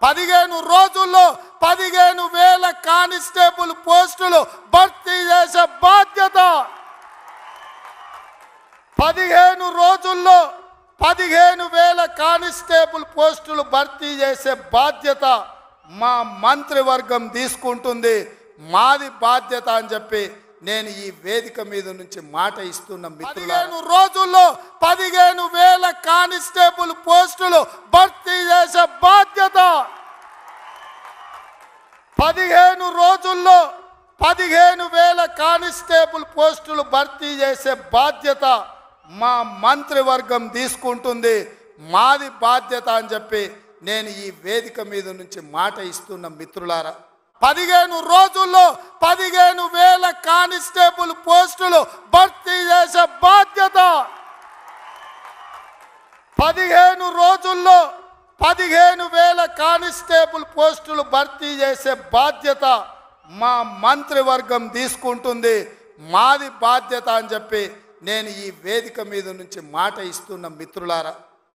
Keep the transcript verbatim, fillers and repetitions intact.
పదిహేను రోజుల్లో పదిహేను వేల కానిస్టేబుల్ పోస్టులు భర్తీ చేసే బాధ్యత పదిహేను రోజుల్లో పదిహేను వేల కానిస్టేబుల్ పోస్టులు భర్తీ చేసే బాధ్యత మా మంత్రివర్గం తీసుకుంటుంది. మాది బాధ్యత అని చెప్పి నేను ఈ వేదిక మీద నుంచి మాట ఇస్తున్న మిత్రులను రోజుల్లో పదిహేను వేల కానిస్టేబుల్ పోస్టులు భర్తీ చేసే బాధ్యత పదిహేను రోజుల్లో పదిహేను వేల కానిస్టేబుల్ పోస్టులు భర్తీ చేసే బాధ్యత మా మంత్రివర్గం తీసుకుంటుంది. మాది బాధ్యత అని చెప్పి నేను ఈ వేదిక మీద నుంచి మాట ఇస్తున్న మిత్రులారా, పదిహేను రోజుల్లో పదిహేను వేల కానిస్టేబుల్ పోస్టులు భర్తీ చేసే బాధ్యత పదిహేను రోజుల్లో పదిహేను వేల కానిస్టేబుల్ పోస్టులు భర్తీ చేసే బాధ్యత మా మంత్రివర్గం తీసుకుంటుంది. మాది బాధ్యత అని చెప్పి నేను ఈ వేదిక మీద నుంచి మాట ఇస్తున్న మిత్రులారా,